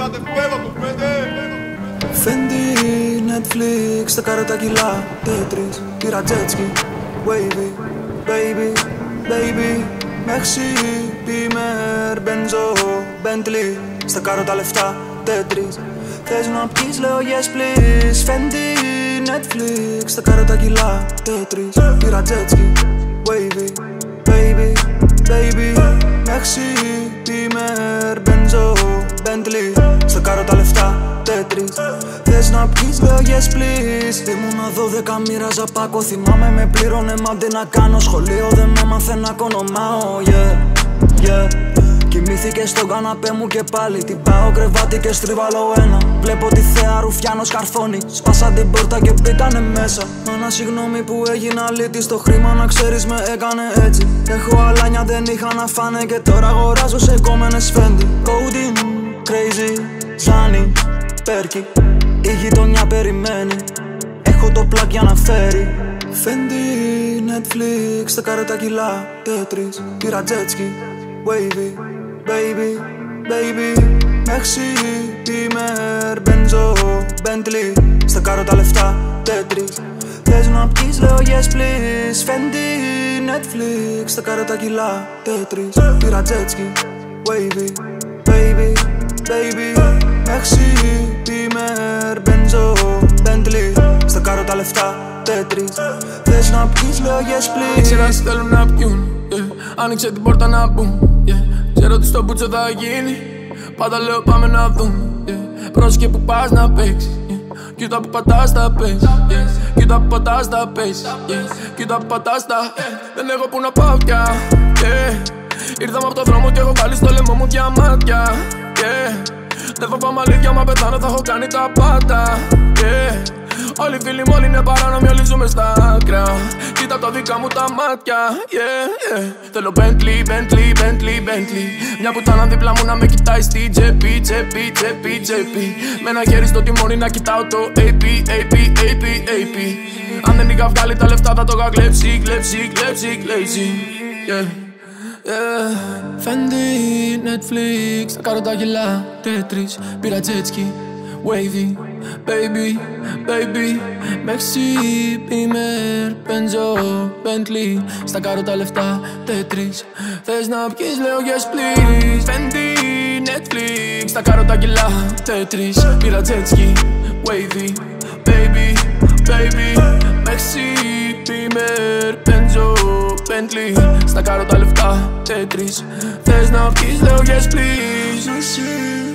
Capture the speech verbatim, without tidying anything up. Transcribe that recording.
Άντε πέρα το πέντε. Fendi, Netflix, τα καρότα κιλά, Tetris, πήρα jetski, wavy, baby, baby, Maxi, Beamer, Benzo, Bentley, στα καρότα λεφτά, Tetris. Θες να πεις, λέω yes please. Fendi, Netflix, τα καρότα κιλά, Tetris, πήρα jetski, wavy, baby, baby, Maxi, Beamer, Benzo, Bentley, στα καρότα λεφτά, Tetris. Θες να πεις, λέω yes please. Ήμουνα δώδεκα, μοίραζα πάκο. Θυμάμαι με πλήρωνε μάντε να κάνω σχολείο. Δεν με έμαθε να κονομάω, yeah, yeah. Κοιμήθηκε στον καναπέ μου και πάλι. Την πάω κρεβάτι και στριβάλω ένα. Βλέπω τη θέα ρουφιάνο σκαρφώνει. Σπάσα την πόρτα και μπήκανε μέσα. Μάνα συγγνώμη που έγινα λύτης. Το χρήμα να ξέρεις με έκανε έτσι. Έχω αλάνια δεν είχα να φάνε. Και τώρα αγοράζω σε κόμενες Fendi. Codeine, crazy, Zani, Perky. Η γειτονιά περιμένει. Έχω το πλάκ για να φέρει. Fendi, Netflix, τα καρότα κιλά, Tetris, πήρα jetski, wavy, baby, baby, Maxi, Beamer, Benzo, Bentley, στα καρότα λεφτά, Tetris. Θες να πεις, λέω yes please. Fendi, Netflix, τα καρότα κιλά, Tetris, πήρα jetski, wavy, baby, baby, Maxi, Beamer, Benzo, Bentley, στα καρότα λεφτά, Tetris. Θες να πεις, λέω yes please. Ήξερα τι θέλουν να πιούν, yeah. Άνοιξε την πόρτα να μπουν, yeah. Ξέρω τι στο μπούτσο θα γίνει. Πάντα λέω πάμε να δουν, yeah. Πρόσεχε που πας να παίξεις, yeah. Κοίτα που πατάς τα πες, yeah. Κοίτα που πατάς τα πες, yeah. Κοίτα που πατάς τα yeah. Δεν έχω που να πάω πια, yeah. Ήρθαμε από το δρόμο και έχω βάλει στο λαιμό μου διαμάτια, yeah. Δεν φοβάμαι αλήθεια, μα πεθάνω θα έχω κάνει τα πάντα, yeah. Όλοι οι φίλοι μου όλοι είναι παράνομοι, όλοι ζούμε στα άκρα. Κοίτα τα δικά μου τα μάτια, yeah, yeah. Θέλω Bentley, Bentley, Bentley, Bentley. Μια πουτάνα δίπλα μου να με κοιτάει στη τσέπη, τσέπη, τσέπη, τσέπη. Με ένα χέρι στο τιμόνι να κοιτάω το έι πι, έι πι, έι πι, έι πι. Αν δεν είχα βγάλει τα λεφτά θα το είχα κλέψει, κλέψει, κλέψει, κλέψει, yeah. Yeah. Fendi, Netflix, τα καρότα κιλά, Tetris, πήρα jetski, wavy, baby, baby, Maxi, Beamer, Benzo, Bentley, στα καρότα λεφτά, Tetris. Θες να πεις, λέω yes please. Fendi, Netflix, τα καρότα κιλά, Tetris, πήρα jetski, wavy, baby, baby, Maxi, Beamer, Benzo, Bentley, στα καρότα λεφτά, Tetris. Θες να πεις, λέω yes please.